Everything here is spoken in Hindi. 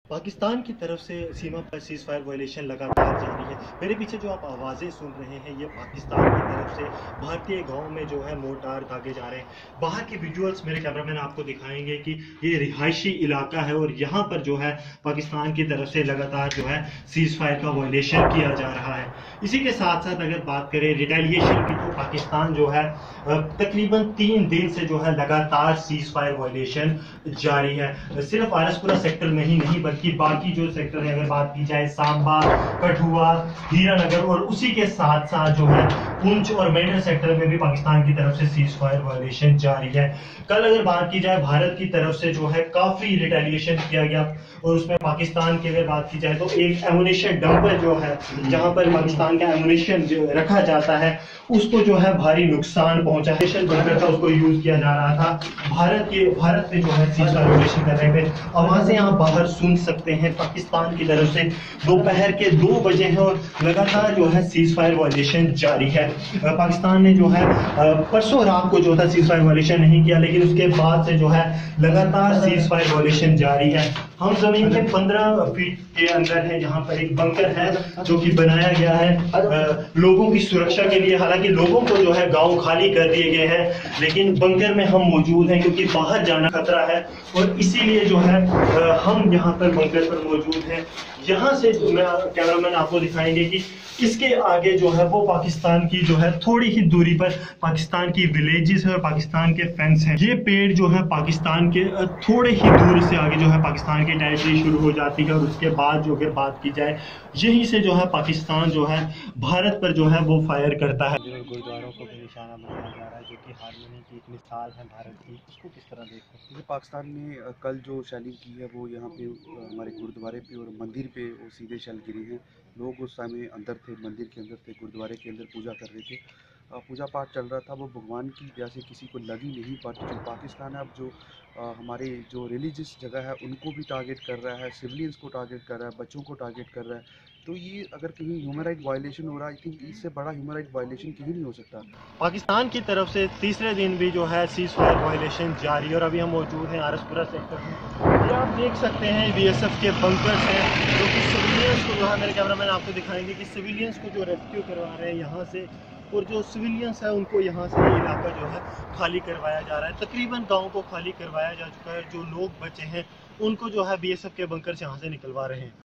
पाकिस्तान की तरफ से सीमा पर सीज़ फायर वायलेशन लगातार जारी है। मेरे पीछे जो आप आवाज़ें सुन रहे हैं, ये पाकिस्तान की तरफ से भारतीय गाँव में जो है मोर्टार दागे जा रहे हैं। बाहर के विजुअल्स मेरे कैमरामैन आपको दिखाएंगे कि ये रिहायशी इलाका है और यहाँ पर जो है पाकिस्तान की तरफ से लगातार जो है सीज़ फायर का वायलेशन किया जा रहा है। इसी के साथ साथ अगर बात करें रिटेलिएशन की, तो पाकिस्तान जो है तकरीबन 3 दिन से जो है लगातार सीज़ फायर वायलेशन जारी है। सिर्फ आरएसपुरा सेक्टर में ही नहीं बल्कि बाकी जो सेक्टर है, अगर बात की जाए सांबा, कठुआ, हीरानगर और उसी के साथ साथ जो है पुंछ और मेंढर सेक्टर में भी पाकिस्तान की तरफ से सीज फायर वायलेशन जारी है। कल अगर बात की जाए भारत की तरफ से जो है काफी रिटेलिएशन किया गया और उसमें पाकिस्तान की अगर बात की जाए तो एक एमुनेशन डंपर जो है जहां पर पाकिस्तान का एमुनेशन रखा जाता है उसको जो है भारी नुकसान पहुंचा है। डंपर था, उसको यूज किया जा रहा था। भारत पे जो है सीज फायर वायलेशन कर रहे थे। आवाजें आप बाहर सुन सकते हैं पाकिस्तान की तरफ से। दोपहर के 2 बजे हैं और लगातार जो है सीज फायर वायलेशन जारी है। पाकिस्तान ने जो है परसों रात को जो था सीज फायर वायलेशन नहीं किया, लेकिन उसके बाद से जो है लगातार सीज फायर वायलेशन जारी है। हम जमीन के 15 फीट के अंदर है, जहां पर एक बंकर है जो कि बनाया गया है लोगों की सुरक्षा के लिए। हालांकि लोगों को जो है गांव खाली कर दिए गए हैं, लेकिन बंकर में हम मौजूद हैं क्योंकि बाहर जाना खतरा है और इसीलिए जो है हम यहाँ पर बंकर पर मौजूद हैं। यहाँ से कैमरामैन आपको दिखाएंगे कि इसके आगे जो है वो पाकिस्तान की जो है थोड़ी ही दूरी पर पाकिस्तान की विलेजेस है और पाकिस्तान के फेंस हैं। ये पेड़ जो है पाकिस्तान के थोड़े ही दूर से आगे जो है पाकिस्तान की टेरिटरी शुरू हो जाती है और उसके बाद जो अगर बात की जाए यहीं से जो है पाकिस्तान जो है भारत पर जो है वो फायर करता है। गुरुद्वारों को भी निशाना बनाया जा रहा है, जो कि हारमोनी की एक मिसाल है भारत की। उसको किस तरह देखते हैं? ये पाकिस्तान ने कल जो शैलिंग की है वो यहाँ पे हमारे गुरुद्वारे पे और मंदिर पे वो सीधे शैल गिरी हैं। लोग उस समय अंदर थे, मंदिर के अंदर थे, गुरुद्वारे के अंदर पूजा कर रहे थे। पूजा पाठ चल रहा था, वो भगवान की दया से किसी को लगी नहीं। बट जो पाकिस्तान है अब जो हमारे जो रिलीजियस जगह है उनको भी टारगेट कर रहा है, सिविलियंस को टारगेट कर रहा है, बच्चों को टारगेट कर रहा है। तो ये अगर कहीं ह्यूमन राइट वायलेशन हो रहा है, आई थिंक इससे बड़ा ह्यूमन राइट वायलेशन कहीं नहीं हो सकता। पाकिस्तान की तरफ से तीसरे दिन भी जो है सीज फायर वायलेशन जारी, और अभी हम मौजूद हैं RS पुरा सेक्टर में। ये आप देख सकते हैं BSF के बंकर्स हैं जो कि सिविलियंस को जो है, मेरे कैमरामैन आपको दिखाएंगे कि सिविलियंस को जो रेस्क्यू करवा रहे हैं यहाँ से, और जो सिविलियंस है उनको यहाँ से ये इलाका जो है खाली करवाया जा रहा है। तकरीबन गाँव को खाली करवाया जा चुका है। जो लोग बचे हैं उनको जो है BSF के बंकर्स यहाँ से निकलवा रहे हैं।